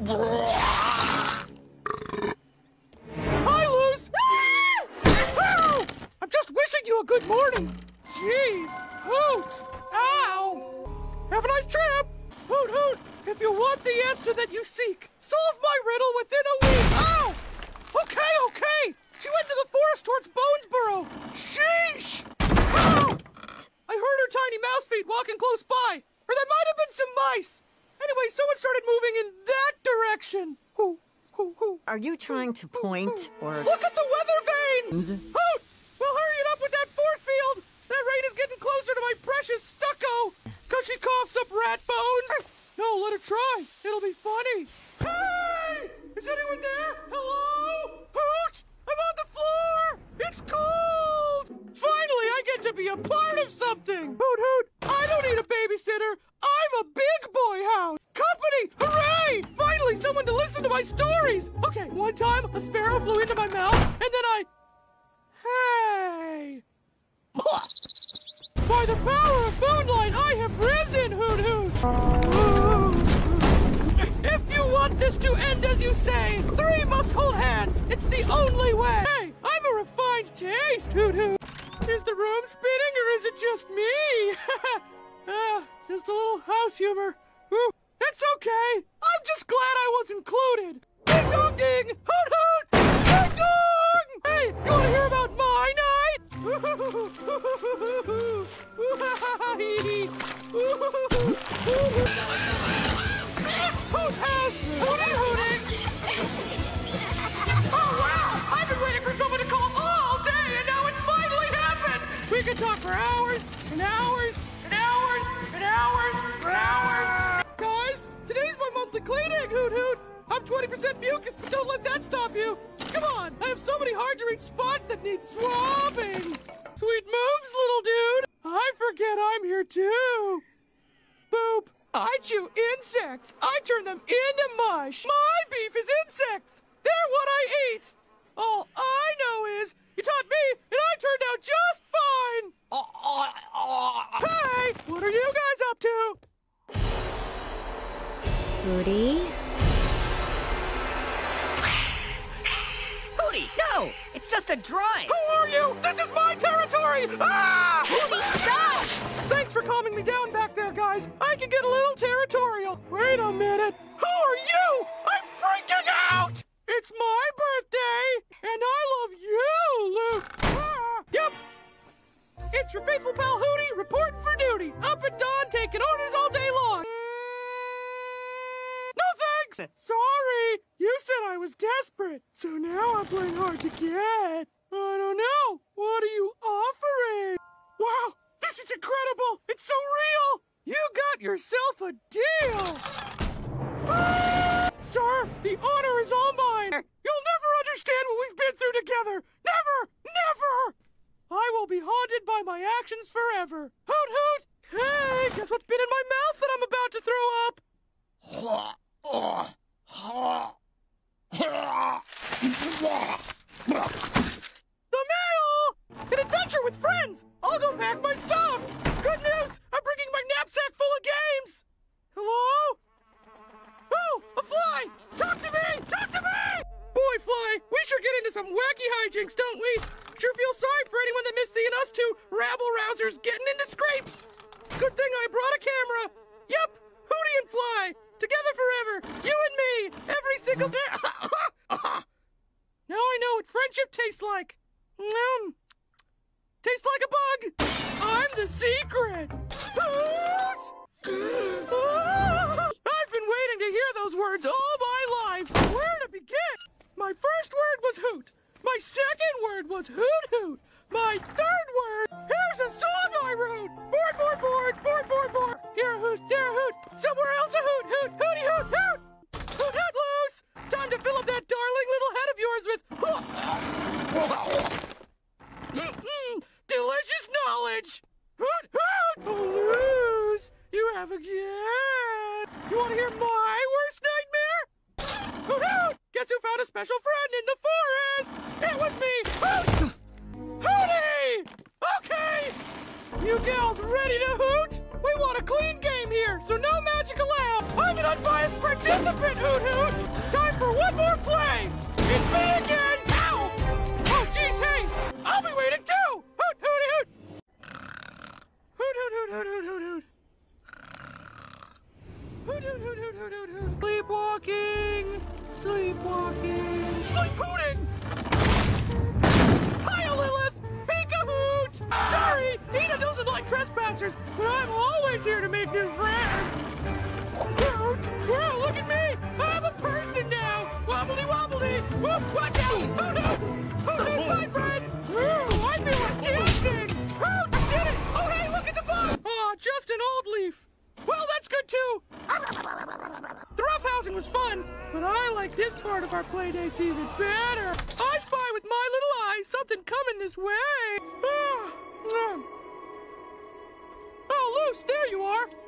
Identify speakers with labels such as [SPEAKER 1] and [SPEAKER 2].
[SPEAKER 1] Hi, Luce! Ow! I'm just wishing you a good morning. Jeez, Hoot! Ow! Have a nice trip! Hoot, Hoot! If you want the answer that you seek, solve my riddle within a week! Ow! Okay, okay! She went to the forest towards Bonesboro! Sheesh! Ow! I heard her tiny mouse feet walking close by. Or that might have been some mice! Anyway, someone started moving in that direction! Hoo, hoo, hoo.
[SPEAKER 2] Are you trying to point, or...
[SPEAKER 1] Look at the weather vanes! Hoot! Well, hurry it up with that force field! That rain is getting closer to my precious stucco! Cause she coughs up rat bones! No, let her try. It'll be funny. Hey! Is anyone there? Hello? Hoot! I'm on the floor! It's cold! Finally, I get to be a part of something! Hoot, hoot! I don't need a babysitter! I'm a big boy hound! Company! Hooray! Finally, someone to listen to my stories! Okay, one time, a sparrow flew into my mouth, and then Hey! By the power of moonlight, I have risen, Hoot Hoot! If you want this to end as you say, 3 must hold hands! It's the only way! Hey, I'm a refined taste, Hoot Hoot! Is the room spinning or is it just me? Just a little house humor. Ooh, it's okay! I'm just glad I was included! Ding dong ding! Hoot Hoot! Ding dong! Hey, you wanna hear about my night? Hoot house! Hooty hooting! Oh wow! I've been waiting for someone to call all day and now it's finally happened! We could talk for hours and hours and hours and hours and hours! Guys, today's my monthly cleaning, Hoot Hoot! I'm 20% mucus, but don't let that stop you! Come on! I have so many hard-to-reach spots that need swabbing! Sweet moves, little dude! I forget I'm here, too! Boop! I chew insects! I turn them into mush! My beef is insects! They're what I eat! All I know is, you taught me, and I turned out just fine! Hey! What are you guys up to?
[SPEAKER 2] Hooty?
[SPEAKER 3] Hooty, no! It's just a drawing!
[SPEAKER 1] Who are you? This is my territory! Ah!
[SPEAKER 3] Hooty, stop!
[SPEAKER 1] Thanks for calming me down back there, guys. I can get a little territorial. Wait a minute. Who are you? I'm freaking out! It's my birthday, and I love you, Luke. Ah! Yep. It's your faithful pal Hooty reporting for duty. Up at dawn, taking orders all day long. No thanks. Sorry. You said I was desperate, so now I'm playing hard to get. I don't know. What are you offering? Wow, this is incredible. It's so real. You got yourself a deal. Sir, the honor is all mine. You'll never understand what we've been through together. Never, never. I will be haunted by my actions forever. Hoot, hoot. Hey, guess what's been in my mouth that I'm about to throw up? The mail! An adventure with friends! I'll go pack my stuff! Good news! I'm bringing my knapsack full of games! Hello? Oh, a fly! Talk to me! Talk to me! Boy, Fly, we sure get into some wacky hijinks, don't we? Sure feel sorry for anyone that missed seeing us two rabble-rousers getting into scrapes. Good thing I brought a camera. Yep, Hooty and Fly, together forever, you and me, every single day. Now I know what friendship tastes like. Tastes like a bug. I'm the secret. I've been waiting to hear those words all my life. Where to begin? My first word was hoot. My second word was hoot hoot. My third word, here's a song I wrote. Board, board, board, board, board, board. Here a hoot, there a hoot. Somewhere else a hoot, hoot, hooty, hoot, hoot. Hoot, hoot, loose. Time to fill up that darling little head of yours with delicious knowledge. Hoot, hoot. Loose. You have a gift. You want to hear my worst nightmare? Hoot, hoot. Guess who found a special friend in the forest? It was me. Hoot. Hooty! Okay! You gals ready to hoot? We want a clean game here, so no magic allowed. I'm an unbiased participant, Hoot Hoot! me again! Ow! Oh, jeez, hey! I'll be waiting too! Hoot, hooty, hoot! Hoot, hoot, hoot, hoot, hoot, hoot, hoot. Hoot, hoot, hoot, hoot, hoot, hoot, hoot. Sleepwalking! Sleepwalking! Sleep-hooting! Hi, Lilith! Peek-a-hoot! Sorry, Ina doesn't like trespassers, but I'm always here to make new friends! Hoot! Whoa, look at me! I'm a person now! Wobbly wobbly! Whoop, watch out! Hoot, hoot! Hoot, hoot, my friend! Whoa, I feel like dancing! Hoot, I did it! Oh, hey, look at the bug! Aw, just an old leaf. Well, that's good too! The roughhousing was fun, but I like this part of our playdates even better. I spy with my little eyes something coming this way. Oh, Luce, there you are.